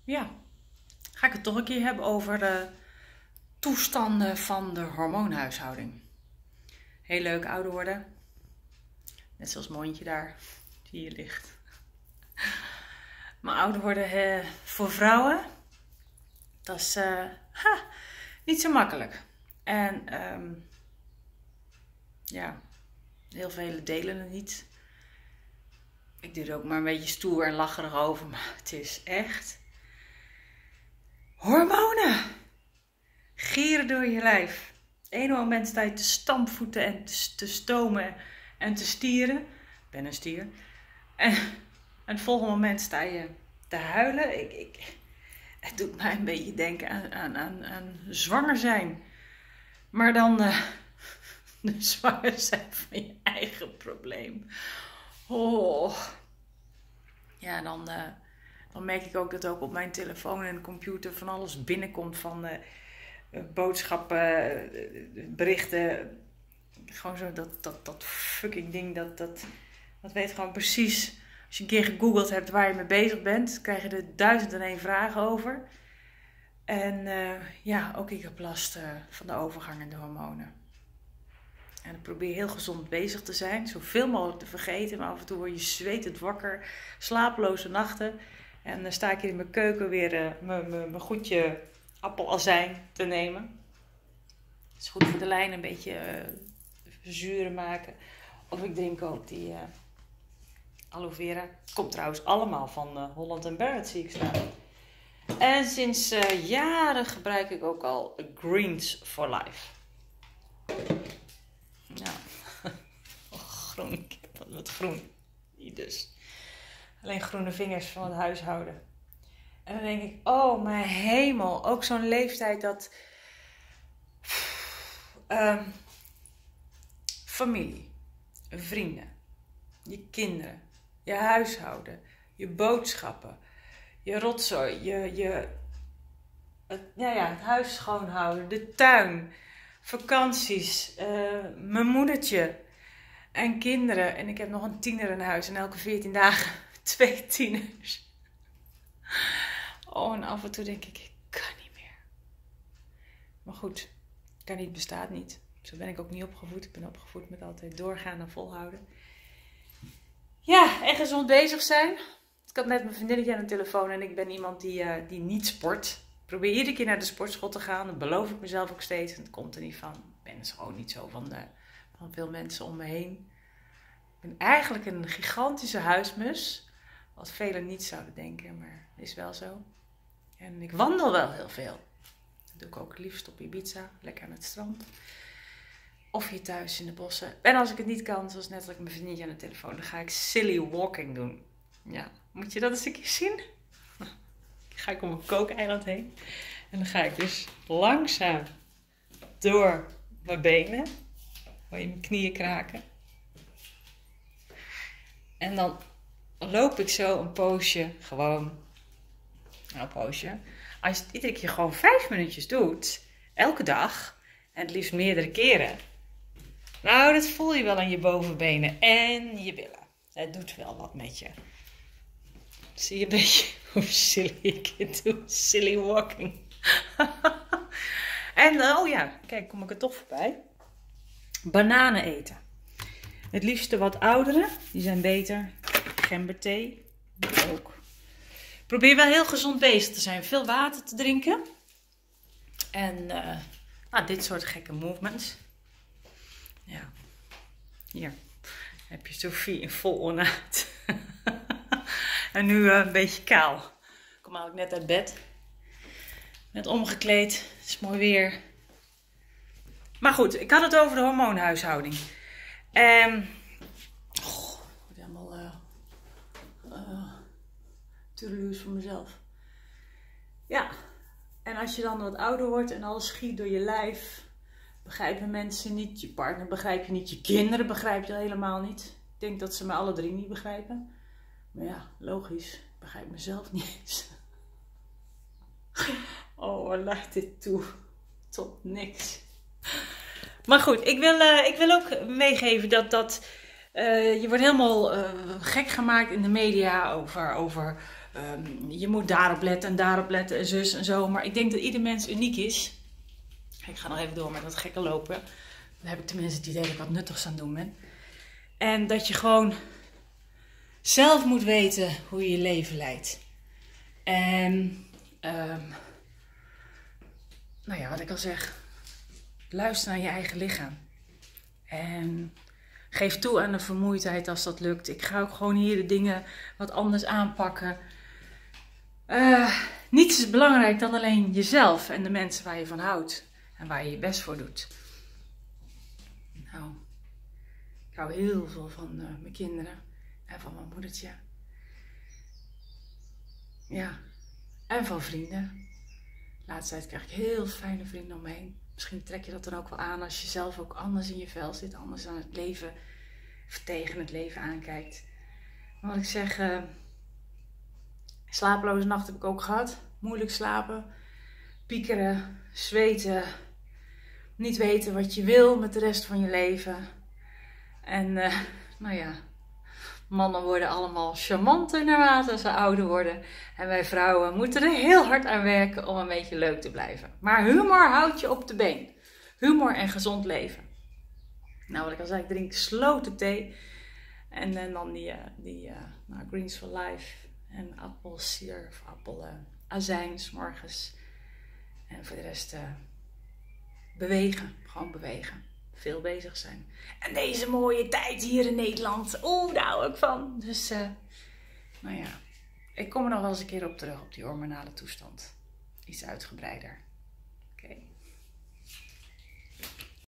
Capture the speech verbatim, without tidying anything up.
ja, ga ik het toch een keer hebben over de toestanden van de hormoonhuishouding. Heel leuk ouder worden. Net zoals Mondje daar, die hier ligt. Maar ouder worden eh, voor vrouwen, dat is uh, ha, niet zo makkelijk. En um, ja, heel velen delen het niet. Ik doe er ook maar een beetje stoer en lacherig over, maar het is echt hormonen. Gieren door je lijf. Het ene moment sta je te stampvoeten en te, te stomen en te stieren. Ik ben een stier. En, en het volgende moment sta je te huilen. Ik, ik, het doet mij een beetje denken aan, aan, aan, aan zwanger zijn. Maar dan uh, de zwanger zijn van je eigen probleem. Oh. Ja, dan, uh, dan merk ik ook dat ook op mijn telefoon en computer van alles binnenkomt van uh, uh, boodschappen, uh, berichten. Gewoon zo dat, dat, dat fucking ding, dat, dat, dat weet gewoon precies. Als je een keer gegoogeld hebt waar je mee bezig bent, krijg je er duizend en één vragen over. En uh, ja, ook ik heb last uh, van de overgang in de hormonen. En ik probeer heel gezond bezig te zijn. Zoveel mogelijk te vergeten. Maar af en toe word je zwetend wakker. Slapeloze nachten. En dan sta ik hier in mijn keuken weer uh, mijn goedje appelazijn te nemen. Het is goed voor de lijn. Een beetje uh, verzuren maken. Of ik drink ook die uh, aloe vera. Komt trouwens allemaal van uh, Holland and Barrett, zie ik staan. En sinds uh, jaren gebruik ik ook al Greens for Life. Nou, oh, groen. Ik heb wat groen. Hier dus. Alleen groene vingers van het huishouden. En dan denk ik, oh mijn hemel. Ook zo'n leeftijd dat um, familie, vrienden, je kinderen, je huishouden, je boodschappen, je rotzooi, je, je het, ja, ja, het huis schoonhouden, de tuin, vakanties, uh, mijn moedertje en kinderen. En ik heb nog een tiener in huis en elke veertien dagen twee tieners. Oh, en af en toe denk ik, ik kan niet meer. Maar goed, kan niet, bestaat niet. Zo ben ik ook niet opgevoed. Ik ben opgevoed met altijd doorgaan en volhouden. Ja, en gezond bezig zijn. Ik had net mijn vriendinnetje aan de telefoon en ik ben iemand die, uh, die niet sport. Ik probeer iedere keer naar de sportschool te gaan. Dat beloof ik mezelf ook steeds. En het komt er niet van. Ik ben dus gewoon niet zo van, de, van veel mensen om me heen. Ik ben eigenlijk een gigantische huismus. Wat velen niet zouden denken, maar het is wel zo. En ik wandel wel heel veel. Dat doe ik ook het liefst op Ibiza. Lekker aan het strand. Of hier thuis in de bossen. En als ik het niet kan, zoals net als ik mijn vriendje aan de telefoon, dan ga ik silly walking doen. Ja, moet je dat eens een keer zien? Dan ga ik om een kookeiland heen. En dan ga ik dus langzaam door mijn benen. Hoor je mijn knieën kraken. En dan loop ik zo een poosje gewoon. Nou, een poosje. Als je het iedere keer gewoon vijf minuutjes doet. Elke dag. En het liefst meerdere keren. Nou, dat voel je wel aan je bovenbenen en je billen. Het doet wel wat met je. Zie je een beetje hoe silly ik het doe? Silly walking. En oh ja, kijk, kom ik er toch voorbij. Bananen eten. Het liefst de wat oudere. Die zijn beter. Gemberthee. Ook. Probeer wel heel gezond bezig te zijn. Veel water te drinken. En uh, nou, dit soort gekke movements. Ja. Hier heb je Sophie in vol ornaat. En nu uh, een beetje kaal. Ik kom eigenlijk net uit bed. Net omgekleed. Het is mooi weer. Maar goed, ik had het over de hormoonhuishouding. En oh, ik word helemaal uh, uh, tureluurs voor mezelf. Ja. En als je dan wat ouder wordt en alles schiet door je lijf, begrijpen mensen niet. Je partner begrijp je niet. Je kinderen begrijp je helemaal niet. Ik denk dat ze me alle drie niet begrijpen. Maar ja, logisch. Ik begrijp mezelf niet eens. Oh, waar leidt dit toe? Tot niks. Maar goed, ik wil, uh, ik wil ook meegeven dat, dat uh, je wordt helemaal uh, gek gemaakt in de media over, over um, je moet daarop letten en daarop letten en zus en zo. Maar ik denk dat ieder mens uniek is. Ik ga nog even door met dat gekke lopen. Dan heb ik tenminste het idee dat ik wat nuttigs aan het doen ben. En dat je gewoon zelf moet weten hoe je je leven leidt. En um, nou ja, wat ik al zeg, luister naar je eigen lichaam. En geef toe aan de vermoeidheid als dat lukt. Ik ga ook gewoon hier de dingen wat anders aanpakken. Uh, niets is belangrijk dan alleen jezelf en de mensen waar je van houdt. En waar je je best voor doet. Nou, ik hou heel veel van uh, mijn kinderen. En van mijn moedertje. Ja, en van vrienden. De laatste tijd krijg ik heel fijne vrienden om me heen. Misschien trek je dat dan ook wel aan als je zelf ook anders in je vel zit. Anders aan het leven, of tegen het leven aankijkt. Maar wat ik zeg, uh, slapeloze nacht heb ik ook gehad. Moeilijk slapen, piekeren, zweten. Niet weten wat je wil met de rest van je leven. En uh, nou ja, mannen worden allemaal charmanter naarmate ze ouder worden. En wij vrouwen moeten er heel hard aan werken om een beetje leuk te blijven. Maar humor houdt je op de been. Humor en gezond leven. Nou, wat ik al zei, ik drink sloten thee. En, en dan die, uh, die uh, nou, Greens for Life. En appelsier of appel uh, azijn 's morgens. En voor de rest uh, bewegen. Gewoon bewegen. Veel bezig zijn. En deze mooie tijd hier in Nederland. Oeh, daar hou ik van. Dus, uh, nou ja. Ik kom er nog wel eens een keer op terug op die hormonale toestand. Iets uitgebreider. Oké. Okay.